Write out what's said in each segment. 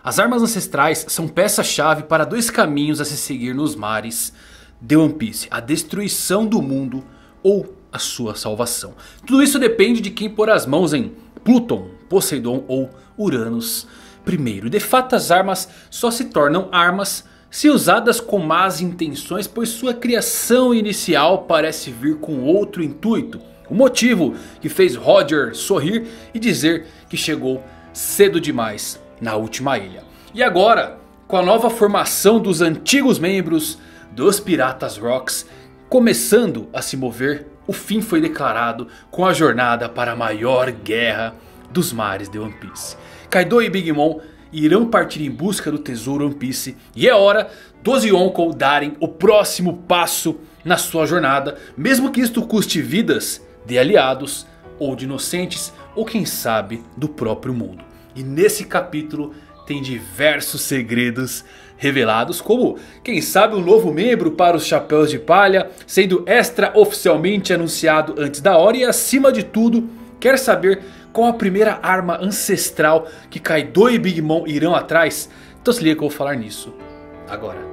As armas ancestrais são peça-chave para dois caminhos a se seguir nos mares de One Piece: a destruição do mundo ou a sua salvação. Tudo isso depende de quem pôr as mãos em Pluton, Poseidon ou Uranus primeiro. De fato, as armas só se tornam armas se usadas com más intenções, pois sua criação inicial parece vir com outro intuito. O motivo que fez Roger sorrir e dizer que chegou cedo demais na última ilha. E agora, com a nova formação dos antigos membros dos Piratas Rocks começando a se mover, o fim foi declarado com a jornada para a maior guerra dos mares de One Piece. Kaido e Big Mom irão partir em busca do tesouro One Piece, e é hora dos Yonkou darem o próximo passo na sua jornada, mesmo que isto custe vidas de aliados ou de inocentes, ou quem sabe do próprio mundo. E nesse capítulo tem diversos segredos revelados, como quem sabe um novo membro para os Chapéus de Palha, sendo extraoficialmente anunciado antes da hora. E acima de tudo, quer saber qual a primeira arma ancestral que Kaido e Big Mom irão atrás? Então se liga que eu vou falar nisso agora.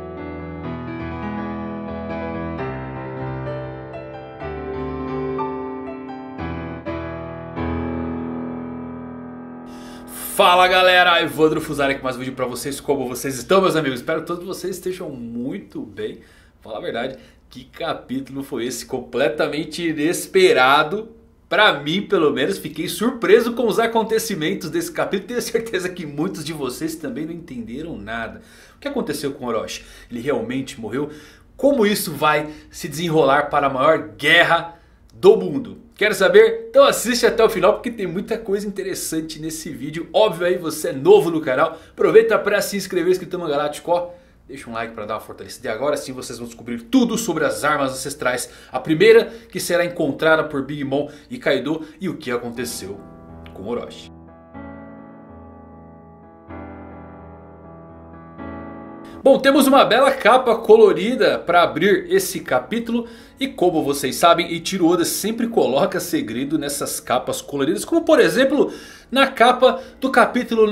Fala galera, Evandro Fusari aqui com mais um vídeo pra vocês. Como vocês estão, meus amigos? Espero que todos vocês estejam muito bem. Fala a verdade, que capítulo foi esse? Completamente inesperado. Pra mim, pelo menos, fiquei surpreso com os acontecimentos desse capítulo. Tenho certeza que muitos de vocês também não entenderam nada. O que aconteceu com Orochi? Ele realmente morreu? Como isso vai se desenrolar para a maior guerra do mundo? Quer saber? Então assiste até o final, porque tem muita coisa interessante nesse vídeo. Óbvio, aí você é novo no canal, aproveita para se inscrever, inscrito no Galáctico, ó. Deixa um like para dar uma fortalecida. E agora sim vocês vão descobrir tudo sobre as armas ancestrais. A primeira que será encontrada por Big Mom e Kaido, e o que aconteceu com Orochi. Bom, temos uma bela capa colorida para abrir esse capítulo. E como vocês sabem, Eiichiro Oda sempre coloca segredo nessas capas coloridas. Como por exemplo na capa do capítulo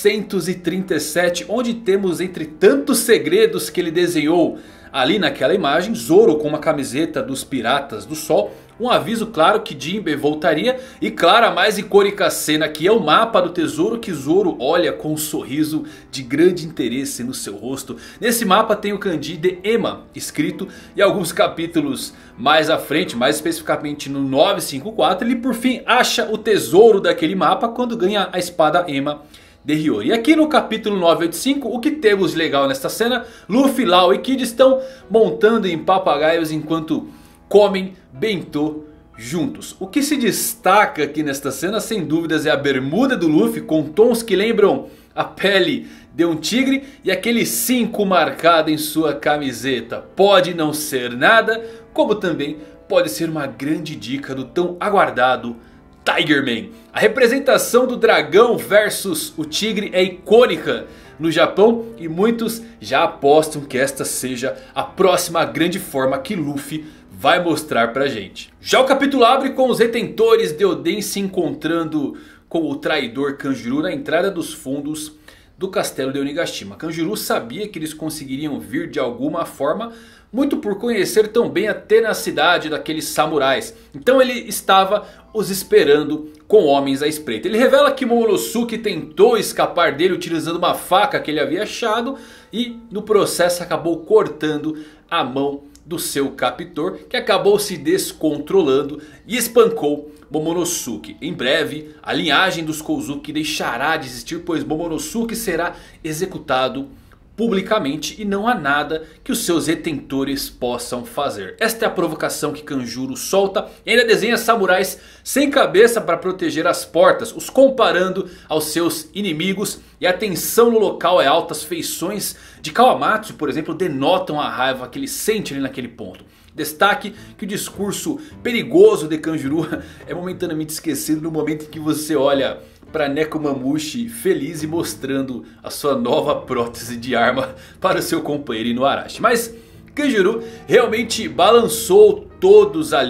937. Onde temos, entre tantos segredos que ele desenhou ali naquela imagem, Zoro com uma camiseta dos Piratas do Sol. Um aviso claro que Jinbe voltaria. E claro, a mais icônica cena, que é o mapa do tesouro, que Zoro olha com um sorriso de grande interesse no seu rosto. Nesse mapa tem o kanji de Ema escrito. E alguns capítulos mais à frente, mais especificamente no 954, ele por fim acha o tesouro daquele mapa quando ganha a espada Ema de Hiyori. E aqui no capítulo 985, o que temos de legal nesta cena? Luffy, Law e Kid estão montando em papagaios enquanto comem bentô juntos. O que se destaca aqui nesta cena, sem dúvidas, é a bermuda do Luffy com tons que lembram a pele de um tigre e aquele 5 marcado em sua camiseta. Pode não ser nada, como também pode ser uma grande dica do tão aguardado Tiger Man. A representação do dragão versus o tigre é icônica no Japão e muitos já apostam que esta seja a próxima grande forma que Luffy vai mostrar pra gente. Já o capítulo abre com os retentores de Oden se encontrando com o traidor Kanjuro na entrada dos fundos do castelo de Onigashima. Kanjuro sabia que eles conseguiriam vir de alguma forma, muito por conhecer tão bem a tenacidade daqueles samurais. Então ele estava os esperando com homens à espreita. Ele revela que Momonosuke tentou escapar dele utilizando uma faca que ele havia achado. E no processo acabou cortando a mão do seu captor, que acabou se descontrolando e espancou Momonosuke. Em breve a linhagem dos Kozuki deixará de existir, pois Momonosuke será executado publicamente e não há nada que os seus retentores possam fazer. Esta é a provocação que Kanjuro solta e ainda desenha samurais sem cabeça para proteger as portas, os comparando aos seus inimigos. E a tensão no local é alta, as feições de Kawamatsu, por exemplo, denotam a raiva que ele sente ali naquele ponto. Destaque que o discurso perigoso de Kanjuro é momentaneamente esquecido no momento em que você olha para Nekomamushi feliz e mostrando a sua nova prótese de arma para o seu companheiro Inuarashi. Mas Kanjuro realmente balançou todos ali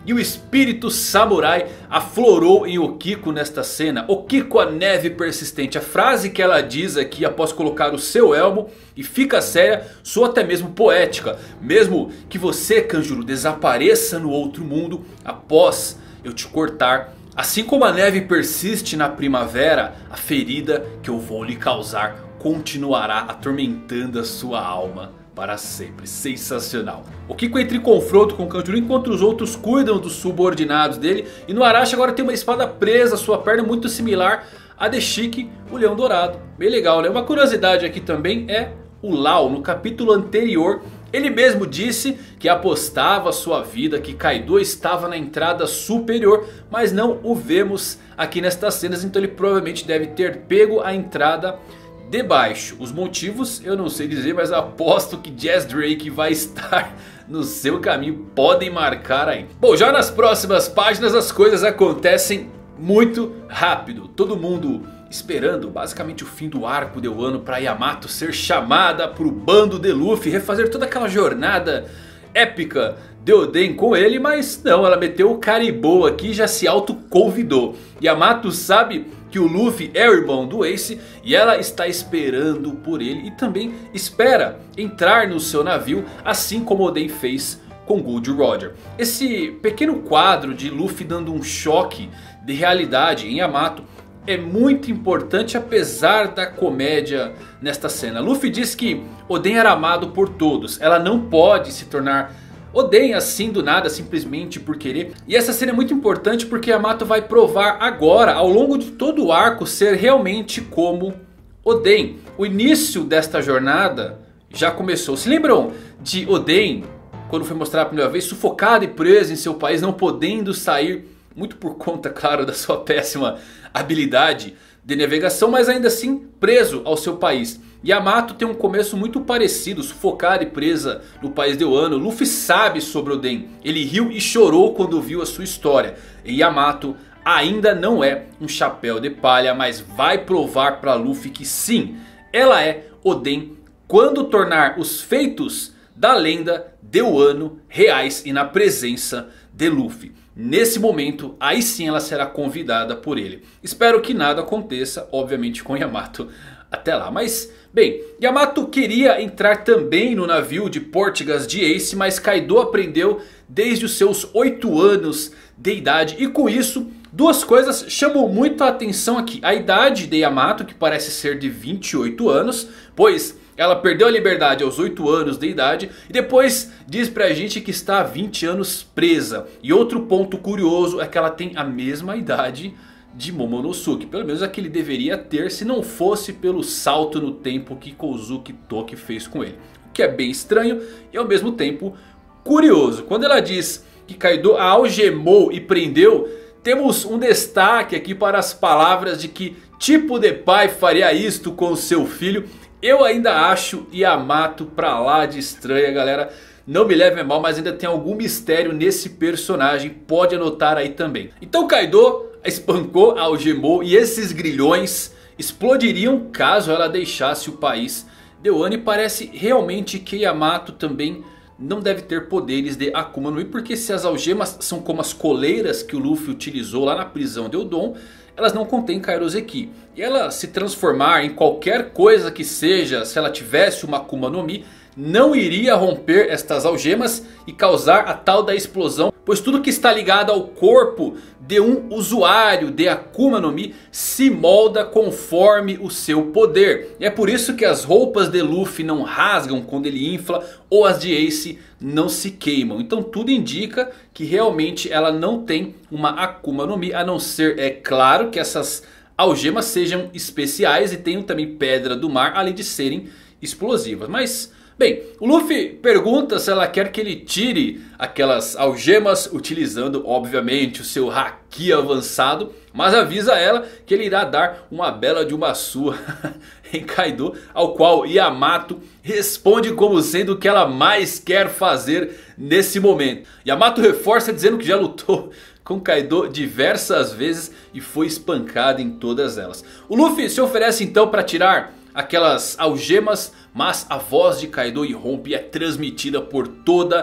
E o espírito samurai aflorou em Okiko nesta cena. Okiko, a neve persistente. A frase que ela diz aqui após colocar o seu elmo e fica séria, soa até mesmo poética. Mesmo que você, Kanjuro, desapareça no outro mundo após eu te cortar. Assim como a neve persiste na primavera, a ferida que eu vou lhe causar continuará atormentando a sua alma para sempre. Sensacional. Okiko entra em confronto com o Kanjuro enquanto os outros cuidam dos subordinados dele. E no Arashi agora tem uma espada presa à sua perna muito similar a de Shiki, o Leão Dourado. Bem legal, né? Uma curiosidade aqui também é o Lau. No capítulo anterior ele mesmo disse que apostava sua vida que Kaido estava na entrada superior. Mas não o vemos aqui nestas cenas, então ele provavelmente deve ter pego a entrada de baixo. Os motivos eu não sei dizer, mas aposto que Jazz Drake vai estar no seu caminho. Podem marcar aí. Bom, já nas próximas páginas as coisas acontecem muito rápido. Todo mundo esperando basicamente o fim do arco de Wano para Yamato ser chamada para o bando de Luffy. Refazer toda aquela jornada épica de Oden com ele. Mas não, ela meteu o Caribou aqui e já se autoconvidou. Yamato sabe que o Luffy é o irmão do Ace e ela está esperando por ele. E também espera entrar no seu navio, assim como Oden fez com Gold Roger. Esse pequeno quadro de Luffy dando um choque de realidade em Yamato é muito importante, apesar da comédia nesta cena. Luffy diz que Oden era amado por todos. Ela não pode se tornar Oden assim do nada, simplesmente por querer. E essa cena é muito importante porque Yamato vai provar agora, ao longo de todo o arco, ser realmente como Oden. O início desta jornada já começou. Se lembram de Oden, quando foi mostrado a primeira vez, sufocado e preso em seu país, não podendo sair? Muito por conta, claro, da sua péssima habilidade de navegação, mas ainda assim preso ao seu país. Yamato tem um começo muito parecido, sufocada e presa no país de Wano. Luffy sabe sobre Oden. Ele riu e chorou quando viu a sua história. E Yamato ainda não é um chapéu de palha, mas vai provar para Luffy que sim, ela é Oden quando tornar os feitos da lenda de Wano reais e na presença de Luffy. Nesse momento, aí sim ela será convidada por ele. Espero que nada aconteça, obviamente, com Yamato até lá. Mas, bem, Yamato queria entrar também no navio de Portgas de Ace, mas Kaido aprendeu desde os seus 8 anos de idade. E com isso, duas coisas chamam muito a atenção aqui. A idade de Yamato, que parece ser de 28 anos, pois ela perdeu a liberdade aos 8 anos de idade. E depois diz pra gente que está há 20 anos presa. E outro ponto curioso é que ela tem a mesma idade de Momonosuke. Pelo menos a que ele deveria ter, se não fosse pelo salto no tempo que Kozuki Toki fez com ele. O que é bem estranho e ao mesmo tempo curioso. Quando ela diz que Kaido a algemou e prendeu, temos um destaque aqui para as palavras de que tipo de pai faria isto com o seu filho. Eu ainda acho Yamato pra lá de estranha, galera. Não me levem a mal, mas ainda tem algum mistério nesse personagem. Pode anotar aí também. Então Kaido a espancou, a algemou. E esses grilhões explodiriam caso ela deixasse o país de Wano. E parece realmente que Yamato também não deve ter poderes de Akuma no Mi. Porque se as algemas são como as coleiras que o Luffy utilizou lá na prisão de Odon, elas não contêm Kairoseki. E ela se transformar em qualquer coisa que seja, se ela tivesse uma Akuma no Mi, não iria romper estas algemas e causar a tal da explosão. Pois tudo que está ligado ao corpo de um usuário de Akuma no Mi se molda conforme o seu poder. E é por isso que as roupas de Luffy não rasgam quando ele infla, ou as de Ace não se queimam. Então tudo indica que realmente ela não tem uma Akuma no Mi. A não ser, é claro, que essas algemas sejam especiais e tenham também pedra do mar, além de serem explosivas. Mas, bem, o Luffy pergunta se ela quer que ele tire aquelas algemas utilizando, obviamente, o seu haki avançado. Mas avisa ela que ele irá dar uma bela de uma surra em Kaido, ao qual Yamato responde como sendo o que ela mais quer fazer nesse momento. Yamato reforça dizendo que já lutou com Kaido diversas vezes e foi espancado em todas elas. O Luffy se oferece então para tirar aquelas algemas, mas a voz de Kaido irrompe e é transmitida por toda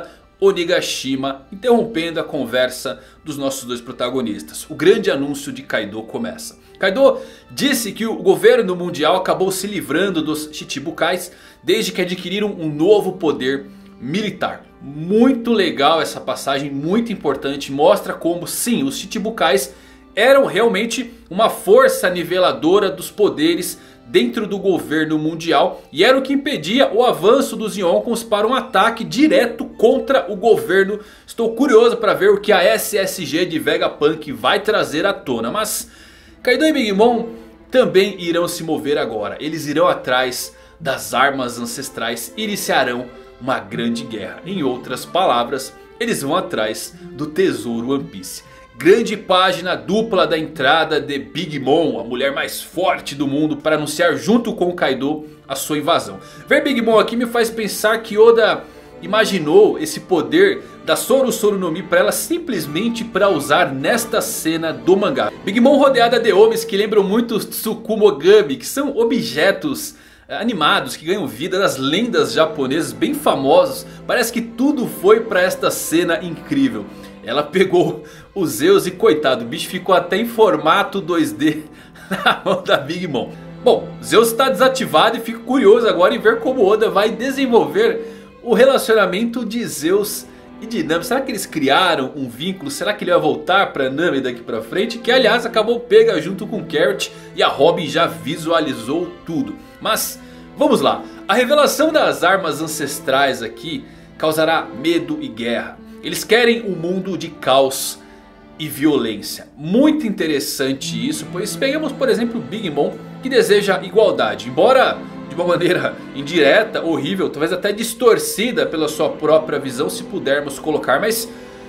Onigashima, interrompendo a conversa dos nossos dois protagonistas. O grande anúncio de Kaido começa. Kaido disse que o governo mundial acabou se livrando dos Chichibukais desde que adquiriram um novo poder militar. Muito legal essa passagem, muito importante. Mostra como sim, os Chichibukais eram realmente uma força niveladora dos poderes dentro do governo mundial. E era o que impedia o avanço dos Yonkons para um ataque direto contra o governo. Estou curioso para ver o que a SSG de Vegapunk vai trazer à tona. Mas Kaido e Big Mom também irão se mover agora. Eles irão atrás das armas ancestrais e iniciarão uma grande guerra. Em outras palavras, eles vão atrás do tesouro One Piece. Grande página dupla da entrada de Big Mom, a mulher mais forte do mundo, para anunciar junto com o Kaido a sua invasão. Ver Big Mom aqui me faz pensar que Oda imaginou esse poder da Soru Soru no Mi para ela simplesmente para usar nesta cena do mangá. Big Mom rodeada de homens que lembram muito Tsukumogami, que são objetos animados que ganham vida das lendas japonesas bem famosos. Parece que tudo foi para esta cena incrível. Ela pegou o Zeus e coitado, o bicho ficou até em formato 2D na mão da Big Mom. Bom, Zeus está desativado e fico curioso agora em ver como Oda vai desenvolver o relacionamento de Zeus e de Nami. Será que eles criaram um vínculo? Será que ele vai voltar para Nami daqui para frente? Que aliás acabou pega junto com Carrot e a Robin já visualizou tudo. Mas vamos lá, a revelação das armas ancestrais aqui causará medo e guerra. Eles querem um mundo de caos e violência. Muito interessante isso, pois pegamos por exemplo Big Mom, que deseja igualdade. Embora de uma maneira indireta, horrível, talvez até distorcida pela sua própria visão, se pudermos colocar. Mas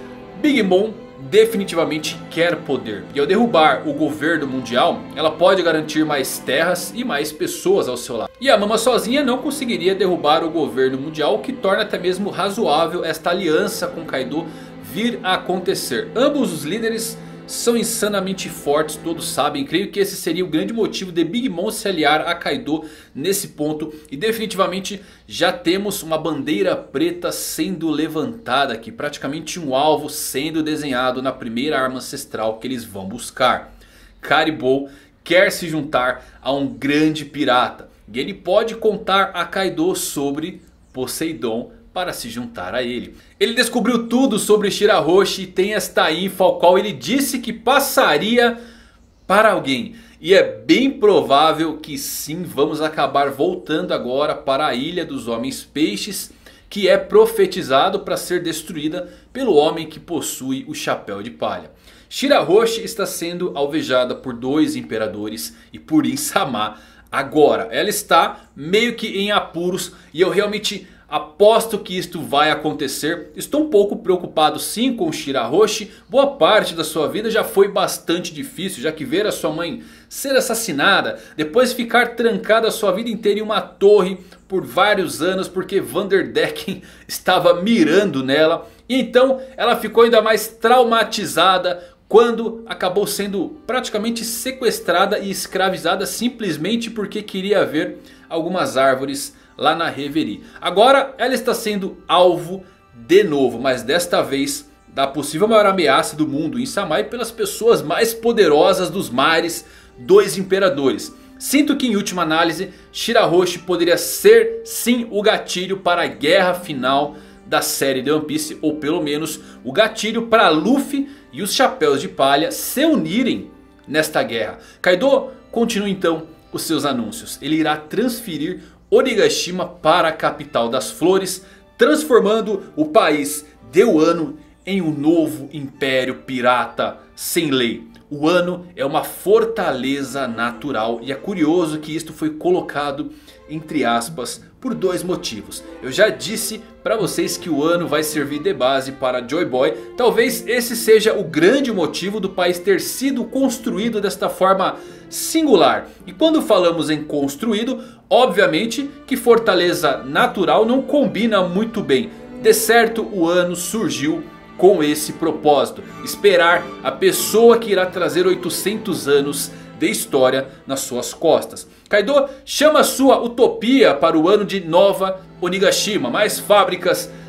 Big Mom definitivamente quer poder. E ao derrubar o governo mundial, ela pode garantir mais terras e mais pessoas ao seu lado. E a Mama sozinha não conseguiria derrubar o governo mundial, o que torna até mesmo razoável esta aliança com Kaido vir a acontecer. Ambos os líderes são insanamente fortes, todos sabem. Creio que esse seria o grande motivo de Big Mom se aliar a Kaido nesse ponto. E definitivamente já temos uma bandeira preta sendo levantada aqui. Praticamente um alvo sendo desenhado na primeira arma ancestral que eles vão buscar. Caribou quer se juntar a um grande pirata. E ele pode contar a Kaido sobre Poseidon para se juntar a ele. Ele descobriu tudo sobre Shirahoshi e tem esta info ao qual ele disse que passaria para alguém. E é bem provável que sim, vamos acabar voltando agora para a Ilha dos Homens Peixes, que é profetizado para ser destruída pelo homem que possui o chapéu de palha. Shirahoshi está sendo alvejada por dois imperadores e por Insama agora. Ela está meio que em apuros e eu realmente aposto que isto vai acontecer. Estou um pouco preocupado sim com Shirahoshi. Boa parte da sua vida já foi bastante difícil, já que ver a sua mãe ser assassinada, depois ficar trancada a sua vida inteira em uma torre por vários anos porque Vanderdecken estava mirando nela. E então ela ficou ainda mais traumatizada quando acabou sendo praticamente sequestrada e escravizada simplesmente porque queria ver algumas árvores lá na Reverie. Agora ela está sendo alvo de novo, mas desta vez da possível maior ameaça do mundo, Insama, e pelas pessoas mais poderosas dos mares, dois imperadores. Sinto que em última análise Shirahoshi poderia ser sim o gatilho para a guerra final da série de One Piece, ou pelo menos o gatilho para Luffy e os Chapéus de Palha se unirem nesta guerra. Kaido continua então os seus anúncios. Ele irá transferir Onigashima para a capital das flores, transformando o país de Wano em um novo império pirata sem lei. Wano é uma fortaleza natural e é curioso que isto foi colocado entre aspas por dois motivos. Eu já disse para vocês que Wano vai servir de base para Joy Boy. Talvez esse seja o grande motivo do país ter sido construído desta forma singular. E quando falamos em construído, obviamente que fortaleza natural não combina muito bem. De certo, o Wano surgiu com esse propósito: esperar a pessoa que irá trazer 800 anos de história nas suas costas. Kaido chama sua utopia para o ano de Nova Onigashima: mais fábricas,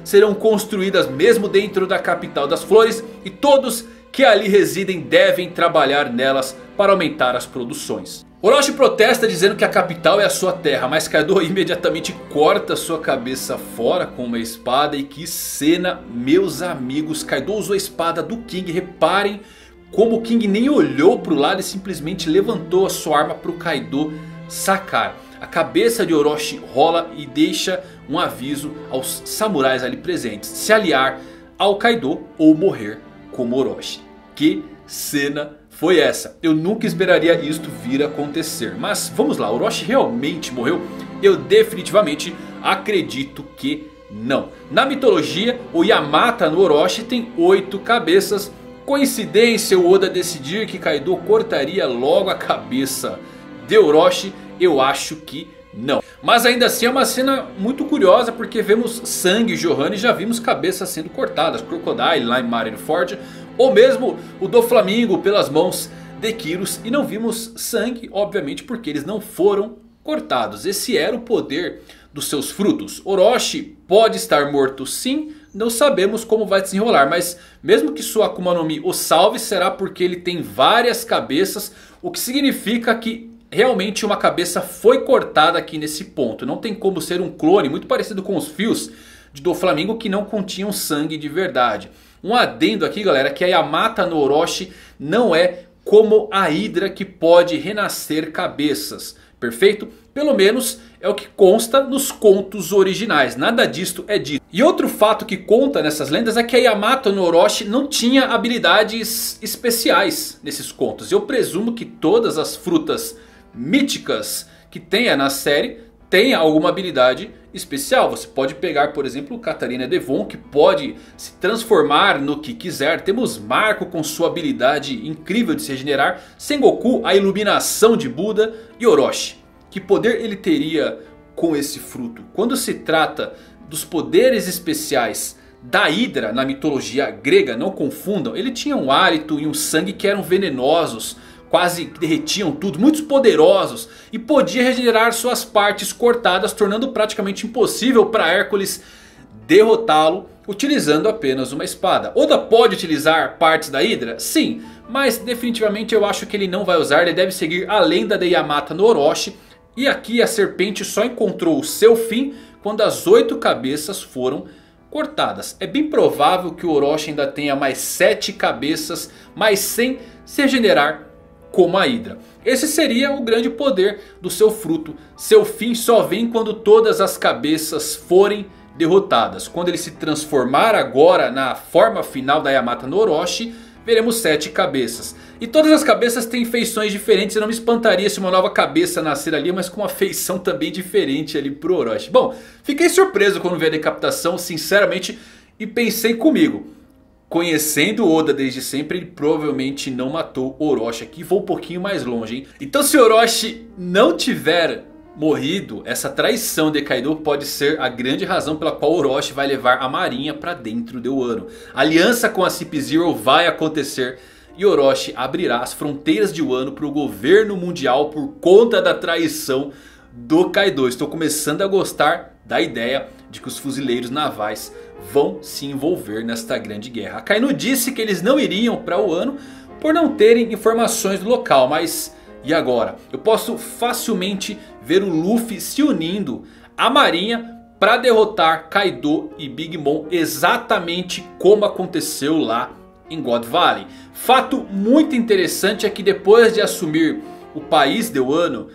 serão construídas mesmo dentro da capital das flores. E todos que ali residem devem trabalhar nelas para aumentar as produções. Orochi protesta dizendo que a capital é a sua terra, mas Kaido imediatamente corta sua cabeça fora com uma espada. E que cena, meus amigos. Kaido usou a espada do King. Reparem como o King nem olhou para o lado e simplesmente levantou a sua arma para o Kaido sacar. A cabeça de Orochi rola e deixa um aviso aos samurais ali presentes: se aliar ao Kaido ou morrer como Orochi. Que cena foi essa? Eu nunca esperaria isto vir a acontecer. Mas vamos lá, Orochi realmente morreu? Eu definitivamente acredito que não. Na mitologia, o Yamata no Orochi tem 8 cabeças. Coincidência o Oda decidir que Kaido cortaria logo a cabeça de Orochi? Eu acho que não. Mas ainda assim é uma cena muito curiosa, porque vemos sangue jorrando e já vimos cabeças sendo cortadas. Crocodile lá em Marineford, ou mesmo o do Flamingo pelas mãos de Kyros. E não vimos sangue, obviamente, porque eles não foram cortados. Esse era o poder dos seus frutos. Orochi pode estar morto sim, não sabemos como vai desenrolar. Mas mesmo que sua Akuma no Mi o salve, será porque ele tem várias cabeças. O que significa que realmente uma cabeça foi cortada aqui nesse ponto. Não tem como ser um clone, muito parecido com os fios de Doflamingo que não continham sangue de verdade. Um adendo aqui, galera, que a Yamata no Orochi não é como a Hydra, que pode renascer cabeças. Perfeito? Pelo menos é o que consta nos contos originais. Nada disto é dito. E outro fato que conta nessas lendas é que a Yamato no Orochi não tinha habilidades especiais nesses contos. Eu presumo que todas as frutas míticas que tenha na série tem alguma habilidade especial. Você pode pegar, por exemplo, Katarina Devon, que pode se transformar no que quiser. Temos Marco com sua habilidade incrível de se regenerar. Sengoku, a iluminação de Buda. E Orochi, que poder ele teria com esse fruto? Quando se trata dos poderes especiais da Hydra na mitologia grega, não confundam, ele tinha um hálito e um sangue que eram venenosos, quase derretiam tudo, muito poderosos, e podia regenerar suas partes cortadas, tornando praticamente impossível para Hércules derrotá-lo utilizando apenas uma espada. Oda pode utilizar partes da Hydra? Sim, mas definitivamente eu acho que ele não vai usar. Ele deve seguir a lenda de Yamata no Orochi. E aqui a serpente só encontrou o seu fim quando as 8 cabeças foram cortadas. É bem provável que o Orochi ainda tenha mais 7 cabeças, mas sem se regenerar como a Hydra. Esse seria o grande poder do seu fruto. Seu fim só vem quando todas as cabeças forem derrotadas. Quando ele se transformar agora na forma final da Yamata no Orochi, veremos 7 cabeças. E todas as cabeças têm feições diferentes. Eu não me espantaria se uma nova cabeça nascer ali, mas com uma feição também diferente ali pro Orochi. Bom, fiquei surpreso quando vi a decapitação, sinceramente, e pensei comigo: conhecendo Oda desde sempre, ele provavelmente não matou Orochi aqui. Vou um pouquinho mais longe, hein? Então se Orochi não tiver morrido, essa traição de Kaido pode ser a grande razão pela qual Orochi vai levar a marinha para dentro de Wano. A aliança com a Cip Zero vai acontecer e Orochi abrirá as fronteiras de Wano para o governo mundial por conta da traição do Kaido. Estou começando a gostar da ideia de que os fuzileiros navais vão se envolver nesta grande guerra. Akainu disse que eles não iriam para Wano por não terem informações do local, mas e agora? Eu posso facilmente ver o Luffy se unindo à marinha para derrotar Kaido e Big Mom, exatamente como aconteceu lá em God Valley. Fato muito interessante é que depois de assumir o país de Wano,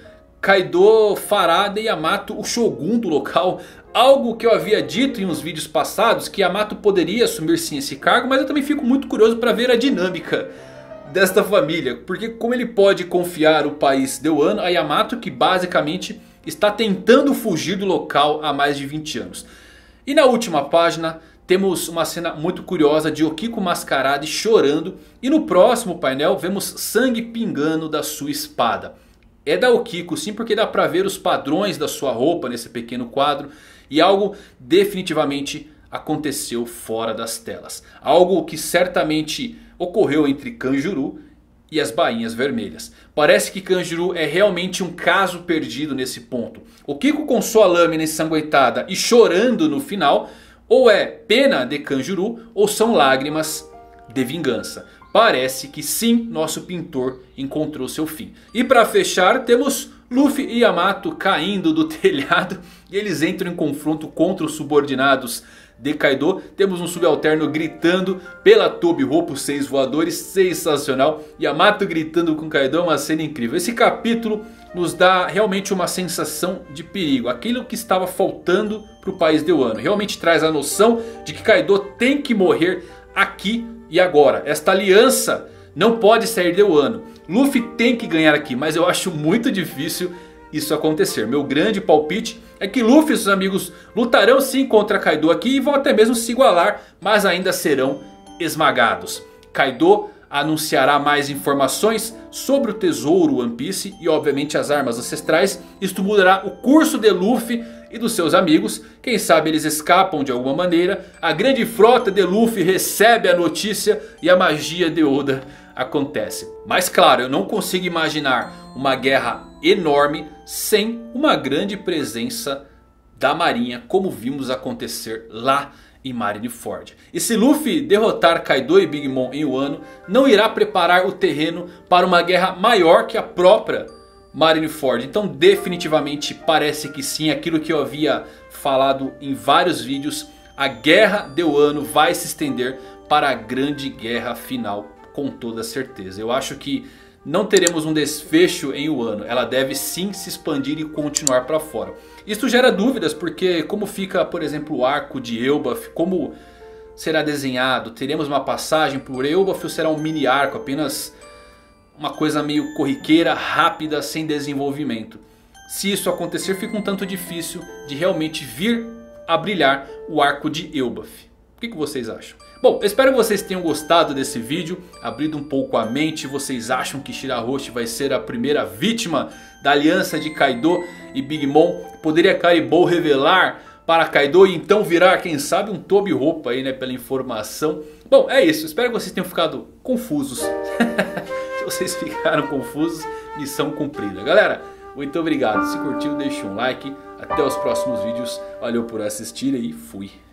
Kaido fará de Yamato o Shogun do local. Algo que eu havia dito em uns vídeos passados, que Yamato poderia assumir sim esse cargo. Mas eu também fico muito curioso para ver a dinâmica desta família. Porque como ele pode confiar o país de Wano a Yamato, que basicamente está tentando fugir do local há mais de 20 anos. E na última página temos uma cena muito curiosa de Okiko Mascarade chorando. E no próximo painel vemos sangue pingando da sua espada. É da Okiko sim, porque dá pra ver os padrões da sua roupa nesse pequeno quadro. E algo definitivamente aconteceu fora das telas. Algo que certamente ocorreu entre Kanjuro e as Bainhas Vermelhas. Parece que Kanjuro é realmente um caso perdido nesse ponto. Okiko com sua lâmina ensanguentada e chorando no final. Ou é pena de Kanjuro ou são lágrimas de vingança? Parece que sim, nosso pintor encontrou seu fim. E para fechar temos Luffy e Yamato caindo do telhado e eles entram em confronto contra os subordinados de Kaido. Temos um subalterno gritando pela Toby Hope, os 6 voadores, sensacional. Yamato gritando com Kaido é uma cena incrível. Esse capítulo nos dá realmente uma sensação de perigo. Aquilo que estava faltando para o país de Wano. Realmente traz a noção de que Kaido tem que morrer aqui e agora. Esta aliança não pode sair de Wano. Luffy tem que ganhar aqui, mas eu acho muito difícil isso acontecer. Meu grande palpite é que Luffy e seus amigos lutarão sim contra Kaido aqui e vão até mesmo se igualar, mas ainda serão esmagados. Kaido anunciará mais informações sobre o tesouro One Piece e obviamente as armas ancestrais. Isto mudará o curso de Luffy e dos seus amigos. Quem sabe eles escapam de alguma maneira. A grande frota de Luffy recebe a notícia e a magia de Oda acontece. Mas claro, eu não consigo imaginar uma guerra enorme sem uma grande presença da marinha, como vimos acontecer lá em Marineford. E se Luffy derrotar Kaido e Big Mom em Wano, não irá preparar o terreno para uma guerra maior que a própria Marineford. Então definitivamente parece que sim, aquilo que eu havia falado em vários vídeos, a guerra de Wano vai se estender para a grande guerra final, com toda certeza. Eu acho que não teremos um desfecho em Wano. Ela deve sim se expandir e continuar para fora. Isso gera dúvidas porque como fica, por exemplo, o arco de Elbaf, como será desenhado? Teremos uma passagem por Elbaf ou será um mini arco, apenas uma coisa meio corriqueira, rápida, sem desenvolvimento? Se isso acontecer, fica um tanto difícil de realmente vir a brilhar o arco de Elbaf. O que vocês acham? Bom, espero que vocês tenham gostado desse vídeo, abrido um pouco a mente. Vocês acham que Shirahoshi vai ser a primeira vítima da aliança de Kaido e Big Mom? Poderia Caribou revelar para Kaido e então virar, quem sabe, um Toby Hope aí, né, pela informação. Bom, é isso, espero que vocês tenham ficado confusos. Se vocês ficaram confusos, missão cumprida. Galera, muito obrigado, se curtiu deixa um like. Até os próximos vídeos, valeu por assistir e fui.